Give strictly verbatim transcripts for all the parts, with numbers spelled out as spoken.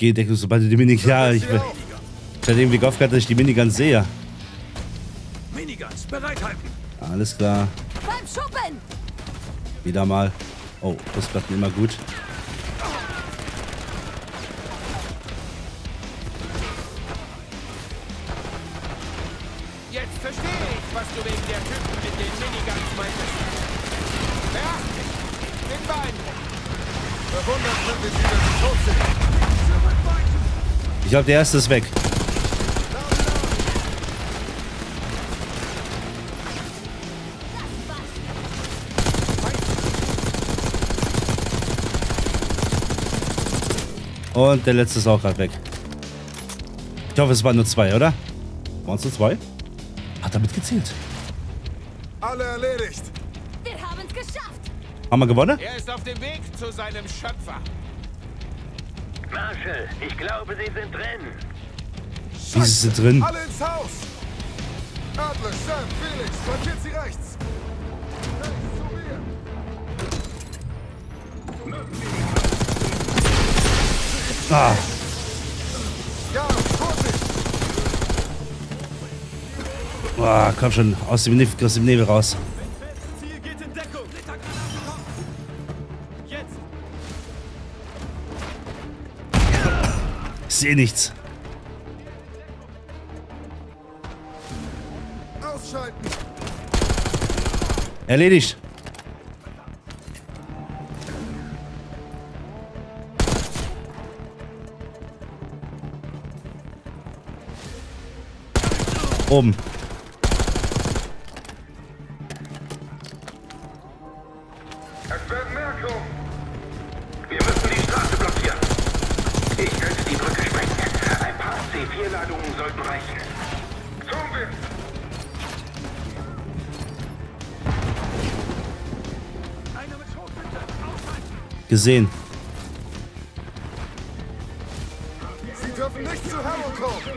Geh, Deckung, sobald du die Minigun... Ja, ich will... Ich hatte irgendwie gehofft, dass ich die Minigun sehe. Miniguns bereithalten. Alles klar. Beim Schuppen! Wieder mal. Oh, Brustplatten immer gut. Jetzt verstehe ich, was du wegen der Typen mit den Miniguns meintest. Ja, bin beeindruckt. Verwundert, wenn wir sie, dass sie tot sind. Ich glaube, der erste ist weg. Und der letzte ist auch gerade weg. Ich hoffe, es waren nur zwei, oder? Waren es nur zwei? Hat damit gezählt. Alle erledigt. Wir haben es geschafft! Haben wir gewonnen? Er ist auf dem Weg zu seinem Schöpfer. Marshall, ich glaube, sie sind drin. Wie ist sie drin? Alle ins Haus. Adler, Sam, Felix, markiert sie rechts. Rechts zu mir. Ah, Ja, Vorsicht. boah, komm schon, aus dem, Nebel, aus dem Nebel raus. Ziel geht in Deckung. Jetzt. Ich sehe nichts. Ausschalten. Erledigt. Oben. Bemerkung! Wir müssen die Straße blockieren. Ich könnte die Brücke sprengen. Ein paar C vier Ladungen sollten reichen. Tun wir! Gesehen. Sie dürfen nicht zu Harold kommen.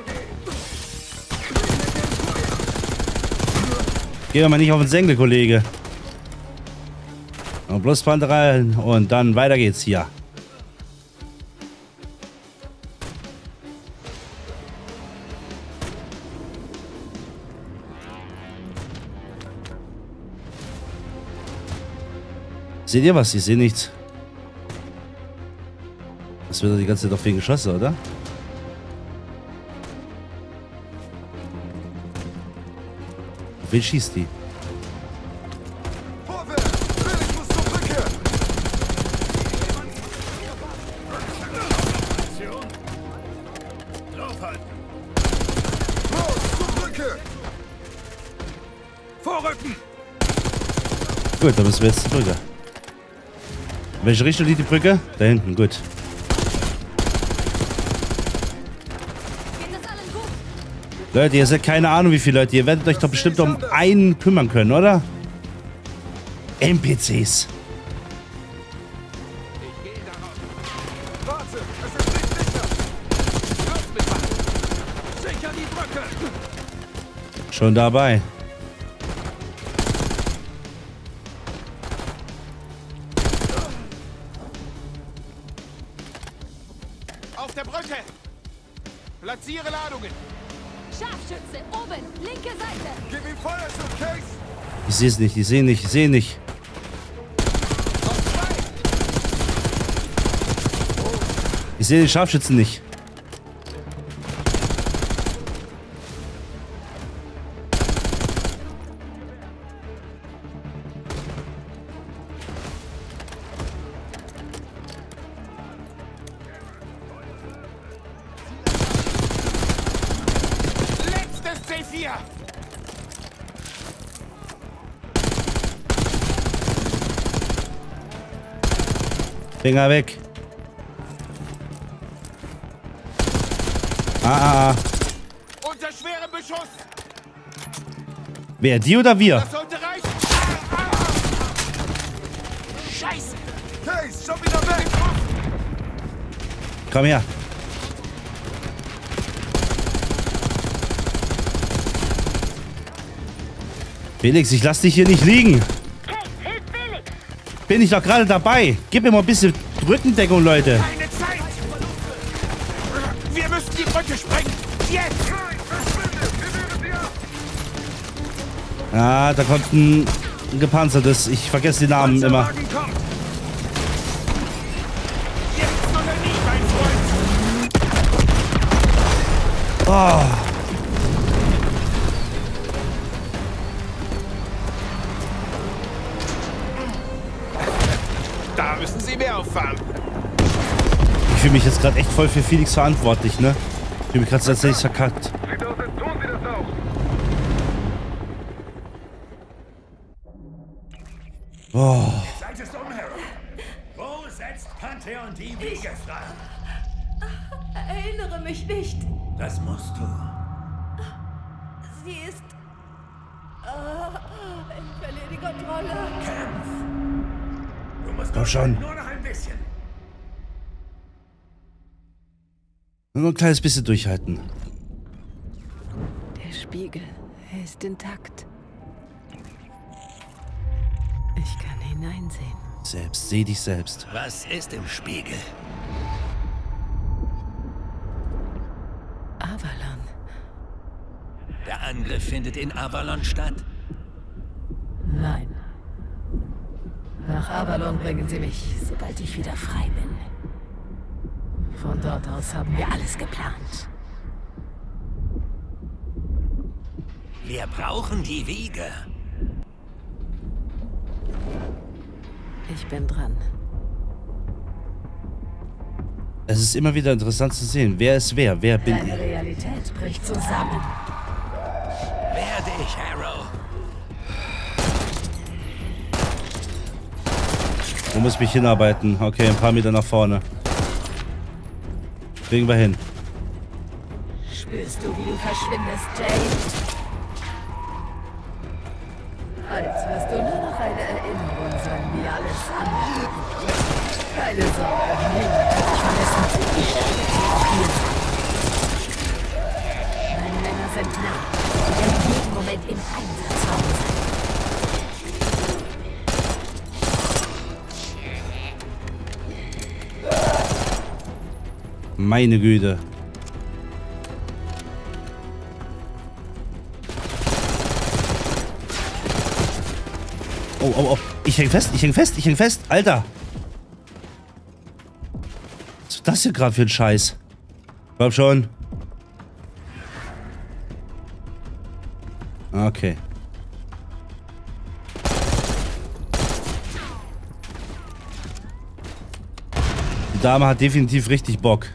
Gehen wir mal nicht auf den Senkel, Kollege. Und bloß Pfand rein und dann weiter geht's hier. Seht ihr was? Ich sehe nichts. Das wird doch die ganze Zeit auf wen geschossen, oder? Auf wen schießt die? Vorwärts. Felix muss zur Brücke. Los, zur Brücke. Vorrücken. Gut, dann müssen wir jetzt zur Brücke. In welche Richtung liegt die Brücke? Da hinten, gut. Geht es allen gut? Leute, ihr seid keine Ahnung, wie viele Leute. Ihr werdet euch doch bestimmt um einen kümmern können, oder? N P Cs. Ich gehe darauf. Warte, es ist nicht sicher. Los mit Waffen. Sicher die Brücke. Schon dabei. Auf der Brücke. Platziere Ladungen. Scharfschütze, oben, linke Seite! Gib ihm Feuerschutz, Case. Ich sehe es nicht, ich sehe nicht, ich sehe nicht. Noch zwei. Ich sehe den Scharfschützen nicht. Letztes C vier. Finger weg. Ah, ah, ah. Unter schwerem Beschuss. Wer, die oder wir? Das sollte reichen. Ah, ah. Scheiße. Case, schon wieder weg. Komm her. Felix, ich lass dich hier nicht liegen. Kate, hilf Felix! Bin ich doch gerade dabei. Gib mir mal ein bisschen Rückendeckung, Leute. Keine Zeit. Wir müssen die Brücke sprengen! Jetzt! Nein, verschwinde! Wir nehmen sie ab! Ah, da kommt ein, ein gepanzertes. Ich vergesse die Namen immer. Panzerwagen kommt! Jetzt oder nie, mein Freund! Oh. Da müssen Sie mehr auffahren. Ich fühle mich jetzt gerade echt voll für Felix verantwortlich, ne? Ich fühle mich gerade tatsächlich verkackt. Sieht aus, als tun sie das auch. Oh. Seid es um, Harold. Wo setzt Pantheon die Wiege frei? Erinnere mich nicht. Das musst du. Sie ist... Oh, ich verliere die Kontrolle. Kämpf. Du musst Komm schon. nur noch ein bisschen. Nur ein kleines bisschen durchhalten. Der Spiegel, er ist intakt. Ich kann hineinsehen. Selbst, seh dich selbst. Was ist im Spiegel? Avalon. Der Angriff findet in Avalon statt. Nein. Nach Avalon bringen sie mich, sobald ich wieder frei bin. Von dort aus haben wir alles geplant. Wir brauchen die Wiege. Ich bin dran. Es ist immer wieder interessant zu sehen, wer ist wer, wer bin Deine ich. Realität bricht zusammen. Werde ich, Harrow. Wo muss ich mich hinarbeiten? Okay, ein paar Meter nach vorne. Kriegen wir hin. Spürst du, wie du verschwindest, Jay? Als wirst du nur noch eine Erinnerung sein, wie alles andere. Keine Sorge, niemand wird dich verlassen. Ich stehe auch hier sein. Meine Männer sind nah. Sie werden jeden Moment im Einsatzraum sein. Meine Güte. Oh, oh, oh. Ich häng fest, ich häng fest, ich häng fest. Alter. Was ist das hier gerade für ein Scheiß? Komm schon. Okay. Die Dame hat definitiv richtig Bock.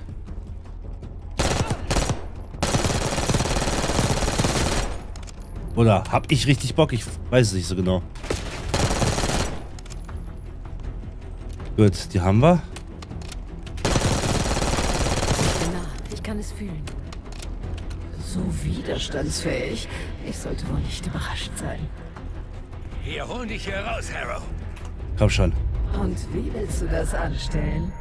Oder hab ich richtig Bock? Ich weiß es nicht so genau. Gut, die haben wir. Na, ich kann es fühlen. So widerstandsfähig. Ich sollte wohl nicht überrascht sein. Wir holen dich hier raus, Harrow. Komm schon. Und wie willst du das anstellen?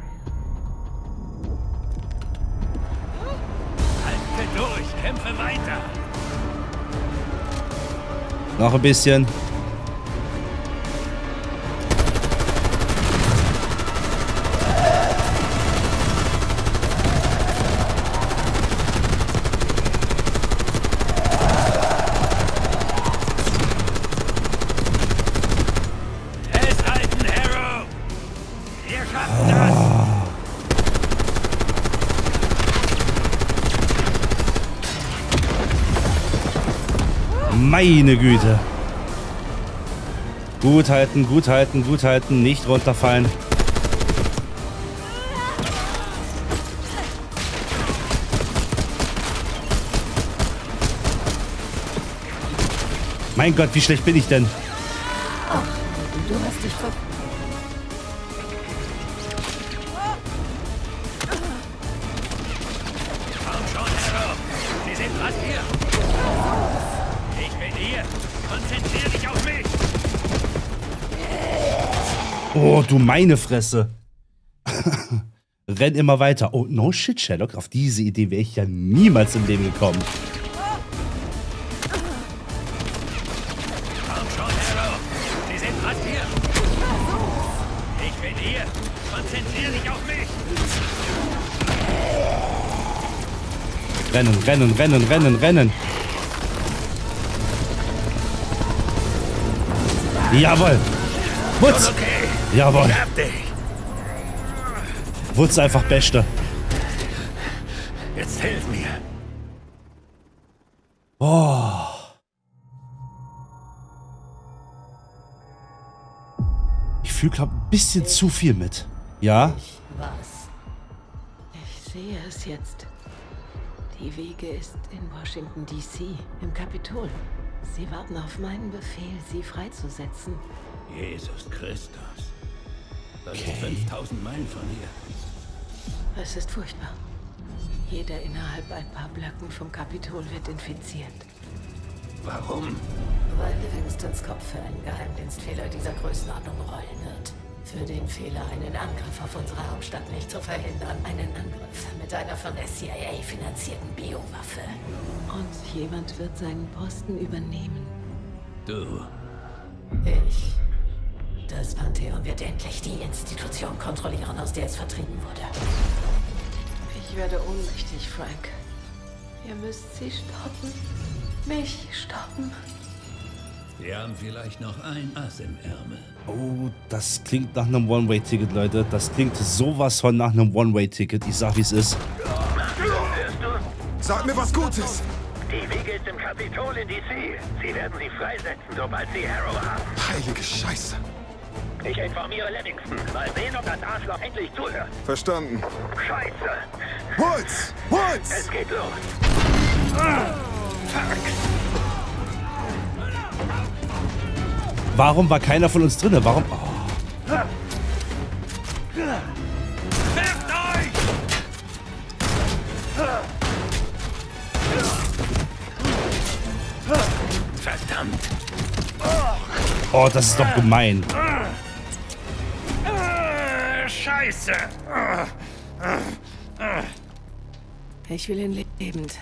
Halte durch, kämpfe weiter. Noch ein bisschen. Festhalten, Harrow. Wir schaffen das. Meine Güte. Gut halten, gut halten, gut halten. Nicht runterfallen. Mein Gott, wie schlecht bin ich denn? Du hast dich ver... Komm schon, Harrow. Sie sind fast hier. Ich bin hier. Konzentrier dich auf mich. Oh, du meine Fresse. Renn immer weiter. Oh, no shit, Sherlock. Auf diese Idee wäre ich ja niemals im Leben gekommen. Komm schon, Harrow. Sie sind fast hier. Ich bin hier. Konzentrier dich auf mich. Rennen, rennen, rennen, rennen, rennen. Jawohl. Wutz. Okay. Jawohl. Ich hab dich. Wutz einfach Beste. Jetzt hilf mir. Oh. Ich fühle, glaube ein bisschen zu viel mit. Ja? Ich war's. Ich sehe es jetzt. Die Wiege ist in Washington, D C, im Kapitol. Sie warten auf meinen Befehl, sie freizusetzen. Jesus Christus. Das Okay. ist fünftausend Meilen von hier. Es ist furchtbar. Jeder innerhalb ein paar Blöcken vom Kapitol wird infiziert. Warum? Weil Livingstons Kopf für einen Geheimdienstfehler dieser Größenordnung rollen wird. Für den Fehler, einen Angriff auf unsere Hauptstadt nicht zu verhindern. Einen Angriff mit einer von der C I A finanzierten Biowaffe. Und jemand wird seinen Posten übernehmen. Du. Ich. Das Pantheon wird endlich die Institution kontrollieren, aus der es vertrieben wurde. Ich werde ohnmächtig, Frank. Ihr müsst sie stoppen. Mich stoppen. Wir haben vielleicht noch ein Ass im Ärmel. Oh, das klingt nach einem One-Way-Ticket, Leute. Das klingt sowas von nach einem One-Way-Ticket. Ich sag, wie es ist. Hörst du? Sag mir was Gutes. Die Wiege ist im Kapitol in D C. Sie werden sie freisetzen, sobald sie Harrow haben. Heilige Scheiße. Ich informiere Livingston. Mal sehen, ob das Arschloch endlich zuhört. Verstanden. Scheiße. Woods! Woods! Es geht los. Ah, fuck. Warum war keiner von uns drin? Warum? Oh. Werft euch! Verdammt! Oh, das ist doch gemein. Äh, Scheiße! Ich will ihn lebend.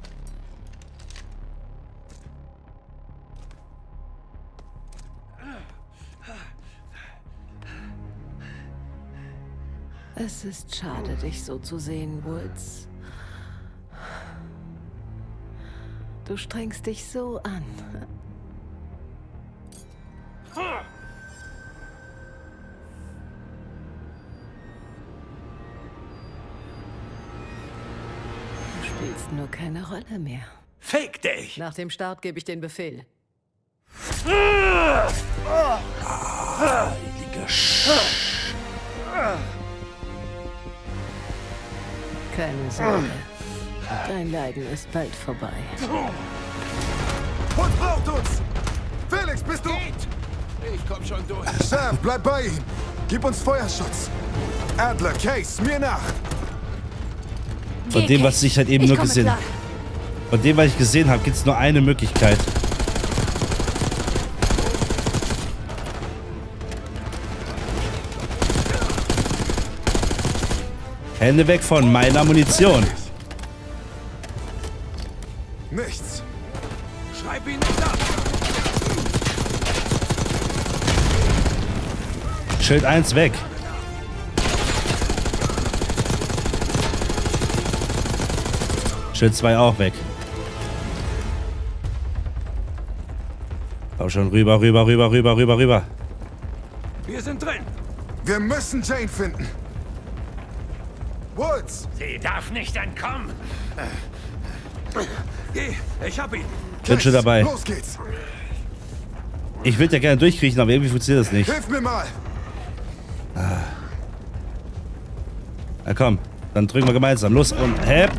Es ist schade, dich so zu sehen, Woods. Du strengst dich so an. Du spielst nur keine Rolle mehr. Fick dich! Nach dem Start gebe ich den Befehl. Heilige Sch... Keine Sorge. Dein Leiden ist bald vorbei. Und braucht uns! Felix, bist du... Ich komm schon durch. Sheriff, bleib bei ihm. Gib uns Feuerschutz. Adler, Case, mir nach. Von dem, was ich halt eben nur gesehen habe. Von dem, was ich gesehen habe, gibt es nur eine Möglichkeit. Hände weg von meiner Munition. Nichts. Schreib ihn nicht ab. Schild eins weg. Schild zwei auch weg. Komm schon, rüber, rüber, rüber, rüber, rüber, rüber. Wir sind drin. Wir müssen Jane finden. Woods! Sie darf nicht entkommen! Geh, ich hab ihn. Bin schon dabei. Los geht's. Ich würde ja gerne durchkriechen, aber irgendwie funktioniert das nicht. Hilf mir mal. Na komm, dann drücken wir gemeinsam. Los und hepp.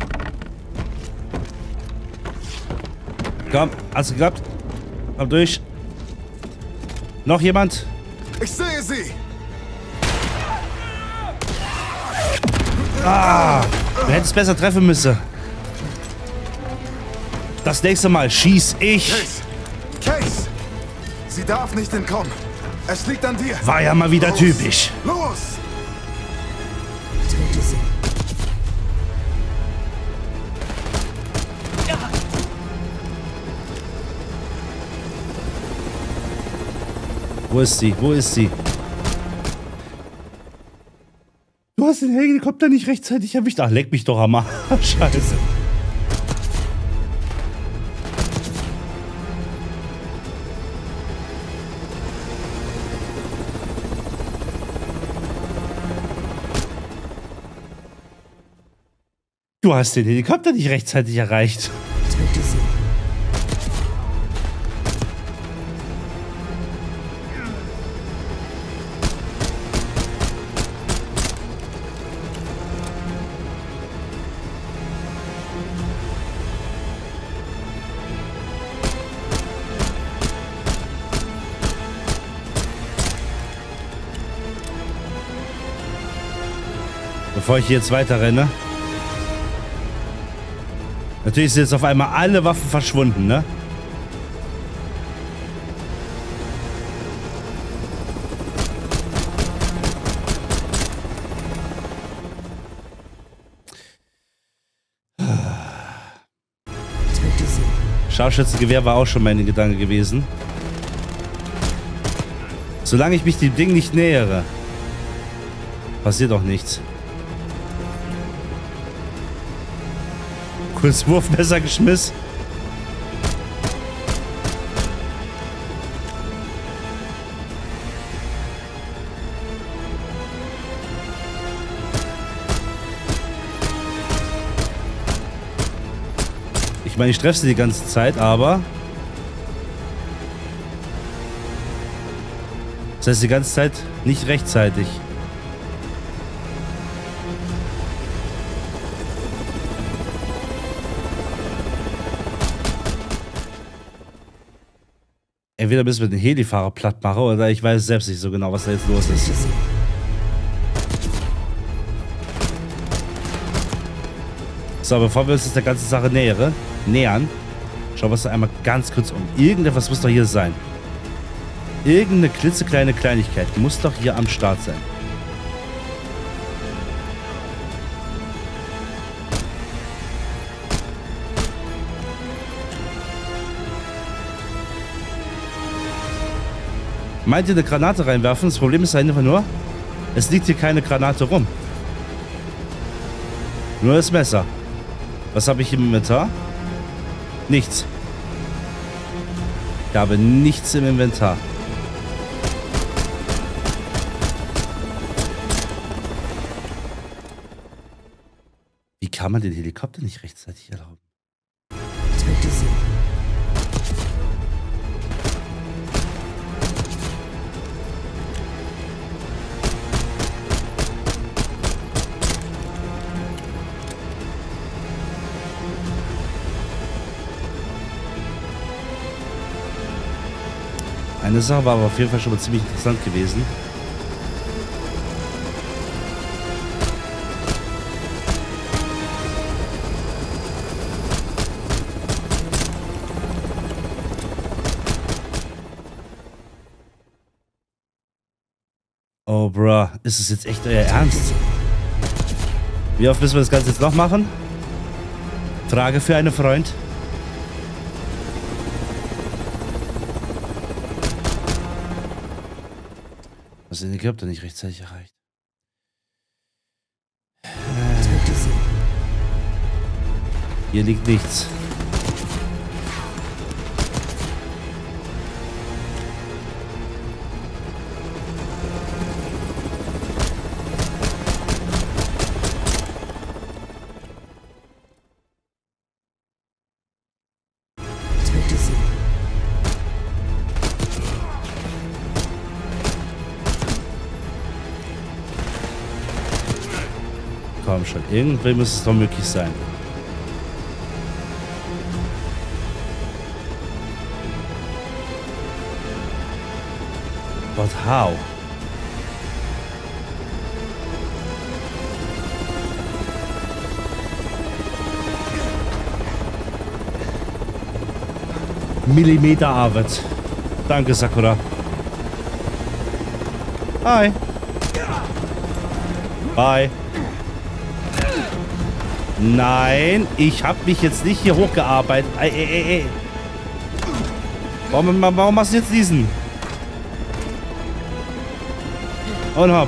Komm, hast du geklappt? Komm durch. Noch jemand? Ich sehe sie. Ah, du hättest besser treffen müssen. Das nächste Mal schieß ich. Case. Case. Sie darf nicht entkommen. Es liegt an dir. War ja mal wieder Los. typisch. Los. Töte sie. Wo ist sie? Wo ist sie? Du hast den Helikopter nicht rechtzeitig erwischt. Ach, leck mich doch am Arsch. Scheiße. Du hast den Helikopter nicht rechtzeitig erreicht. Töte sie. Bevor ich hier jetzt weiter renne. Natürlich sind jetzt auf einmal alle Waffen verschwunden, ne? Scharfschützengewehr war auch schon mein Gedanke gewesen. Solange ich mich dem Ding nicht nähere, passiert auch nichts. Kurz Wurfmesser geschmissen. Ich meine, ich treffe sie die ganze Zeit, aber das heißt die ganze Zeit nicht rechtzeitig. Entweder müssen wir den Helifahrer platt machen oder ich weiß selbst nicht so genau, was da jetzt los ist. So, bevor wir uns jetzt der ganzen Sache nähere, nähern, schauen wir uns da einmal ganz kurz um. Irgendetwas muss doch hier sein. Irgendeine klitzekleine Kleinigkeit muss doch hier am Start sein. Meint ihr eine Granate reinwerfen? Das Problem ist einfach nur, es liegt hier keine Granate rum. Nur das Messer. Was habe ich im Inventar? Nichts. Ich habe nichts im Inventar. Wie kann man den Helikopter nicht rechtzeitig erlauben? Töte sie. Eine Sache war aber auf jeden Fall schon mal ziemlich interessant gewesen. Oh, bruh, ist es jetzt echt euer Ernst? Wie oft müssen wir das Ganze jetzt noch machen? Frage für einen Freund. Was den Helikopter nicht rechtzeitig erreicht. Hier liegt nichts. Komm schon, irgendwie muss es doch möglich sein. But how? Millimeter Arbeit. Danke, Sakura. Hi. Bye. Nein, ich habe mich jetzt nicht hier hochgearbeitet. Ey, ey, ey, ey. Warum, warum machst du jetzt diesen? Und hopp.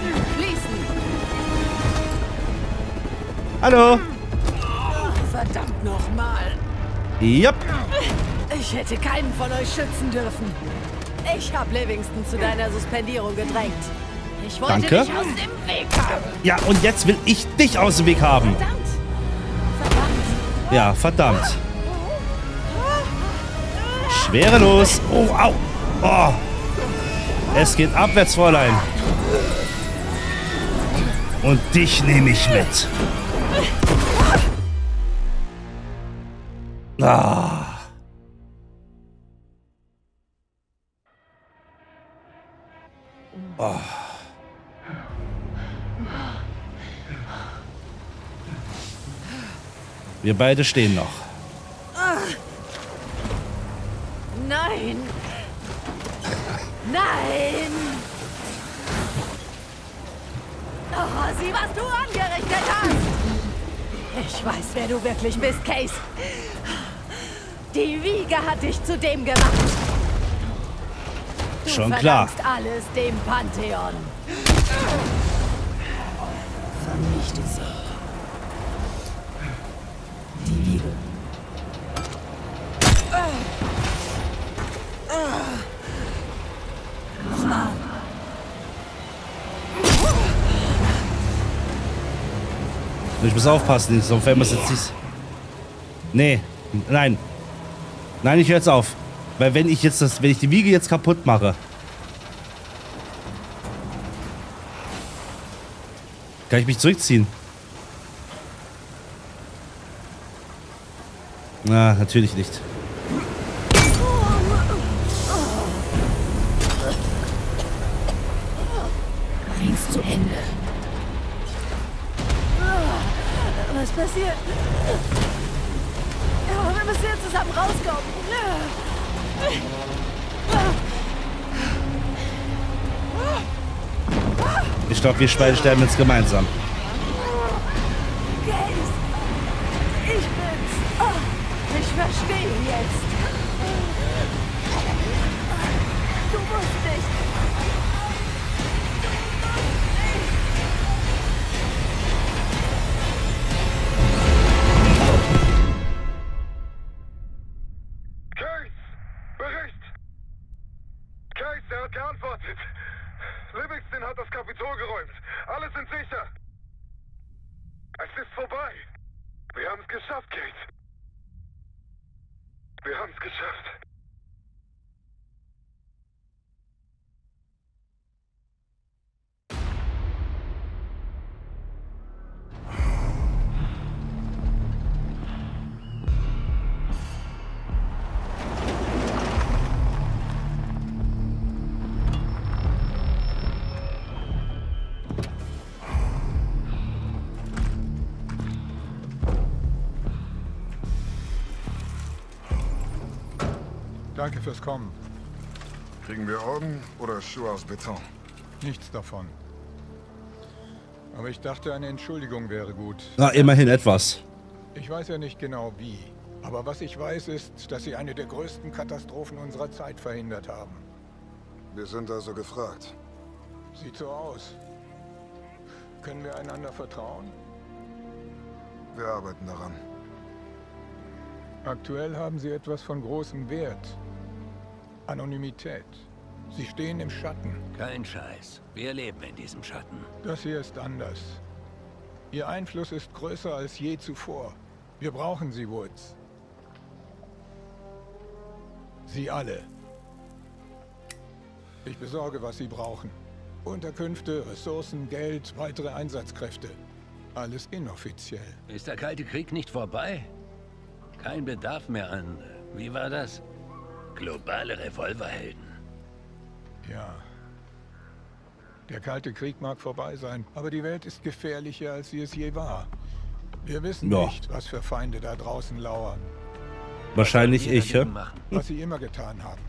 Hallo. Verdammt nochmal. Yep. Ich hätte keinen von euch schützen dürfen. Ich habe Livingston zu deiner Suspendierung gedrängt. Ich wollte Danke. dich aus dem Weg haben. Ja, und jetzt will ich dich aus dem Weg haben. Verdammt. Ja, verdammt. Schwerelos. Oh, au. Oh. Es geht abwärts, Fräulein. Und dich nehme ich mit. Ah. Oh. Wir beide stehen noch. Nein! Nein! Oh, sieh, was du angerichtet hast! Ich weiß, wer du wirklich bist, Case. Die Wiege hat dich zu dem gemacht. Du Schon klar. verdankst alles dem Pantheon. Vernichte sie. Die Wiege. Ich muss aufpassen, sonst fällt mir jetzt nicht. Nee, nein. Nein, ich höre jetzt auf. Weil wenn ich jetzt das, wenn ich die Wiege jetzt kaputt mache, kann ich mich zurückziehen. Na, natürlich nicht. Bring's zu Ende. Was passiert? Ja, wir müssen jetzt zusammen rauskommen. Ich glaube, wir beide sterben jetzt gemeinsam. Case, ich bin's. Oh, ich verstehe jetzt. Du musst nicht. Case! Bericht! Case, er hat geantwortet. Livingston hat das Kapitol geräumt. Alle sind sicher. Es ist vorbei. Wir haben es geschafft, Kate. Wir haben es geschafft. Danke fürs Kommen. Kriegen wir Orden oder Schuhe aus Beton? Nichts davon. Aber ich dachte, eine Entschuldigung wäre gut. Na, immerhin etwas. Ich weiß ja nicht genau wie. Aber was ich weiß ist, dass Sie eine der größten Katastrophen unserer Zeit verhindert haben. Wir sind also gefragt. Sieht so aus. Können wir einander vertrauen? Wir arbeiten daran. Aktuell haben Sie etwas von großem Wert. Anonymität. Sie stehen im Schatten. Kein Scheiß. Wir leben in diesem Schatten. Das hier ist anders. Ihr Einfluss ist größer als je zuvor. Wir brauchen Sie, Woods. Sie alle. Ich besorge, was Sie brauchen. Unterkünfte, Ressourcen, Geld, weitere Einsatzkräfte. Alles inoffiziell. Ist der Kalte Krieg nicht vorbei? Kein Bedarf mehr an, wie war das? Globale Revolverhelden. Ja. Der Kalte Krieg mag vorbei sein, aber die Welt ist gefährlicher, als sie es je war. Wir wissen ja. nicht, was für Feinde da draußen lauern. Wahrscheinlich ich, ja? Was sie immer getan haben.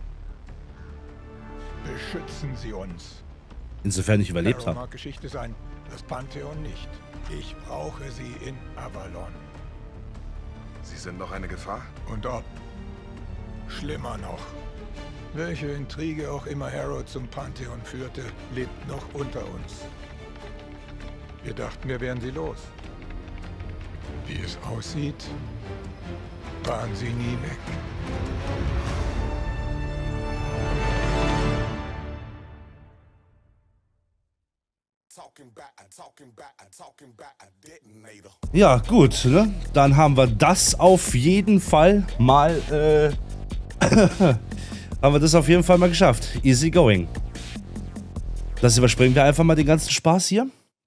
Beschützen Sie uns. Insofern ich überlebt Arrow habe. mag Geschichte sein, das Pantheon nicht. Ich brauche sie in Avalon. Sie sind noch eine Gefahr? Und ob. Schlimmer noch. Welche Intrige auch immer Harrow zum Pantheon führte, lebt noch unter uns. Wir dachten, wir wären sie los. Wie es aussieht, waren sie nie weg. So. Ja, gut, ne? Dann haben wir das auf jeden Fall mal, äh, haben wir das auf jeden Fall mal geschafft. Easy going. Das überspringen wir einfach mal den ganzen Spaß hier.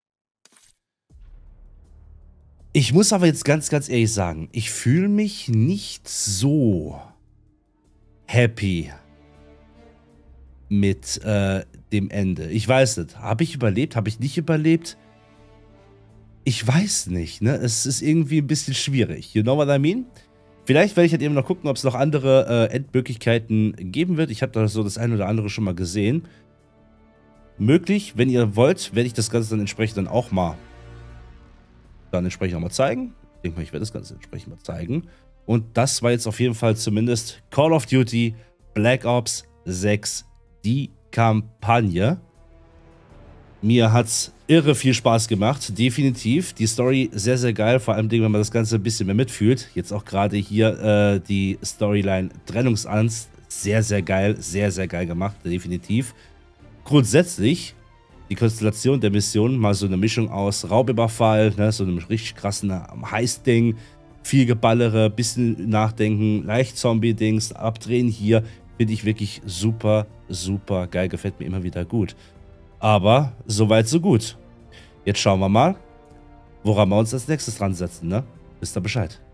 Ich muss aber jetzt ganz, ganz ehrlich sagen, ich fühle mich nicht so happy mit äh, dem Ende. Ich weiß nicht. Habe ich überlebt? Habe ich nicht überlebt? Ich weiß nicht, ne? Es ist irgendwie ein bisschen schwierig. You know what I mean? Vielleicht werde ich halt eben noch gucken, ob es noch andere äh, Endmöglichkeiten geben wird. Ich habe da so das eine oder andere schon mal gesehen. Möglich, wenn ihr wollt, werde ich das Ganze dann entsprechend dann auch mal dann entsprechend auch mal zeigen. Ich denke mal, ich werde das Ganze entsprechend mal zeigen. Und das war jetzt auf jeden Fall zumindest Call of Duty Black Ops sechs, die Kampagne. Mir hat es irre viel Spaß gemacht, definitiv. Die Story sehr, sehr geil, vor allem, wenn man das Ganze ein bisschen mehr mitfühlt. Jetzt auch gerade hier äh, die Storyline Trennungsangst, sehr, sehr geil, sehr, sehr geil gemacht, definitiv. Grundsätzlich die Konstellation der Mission, mal so eine Mischung aus Raubüberfall, ne, so einem richtig krassen Heist-Ding, viel Geballere, bisschen Nachdenken, leicht Zombie-Dings, abdrehen hier, finde ich wirklich super, super geil, gefällt mir immer wieder gut. Aber soweit, so gut. Jetzt schauen wir mal, woran wir uns als nächstes dran setzen, ne? Wisst ihr Bescheid.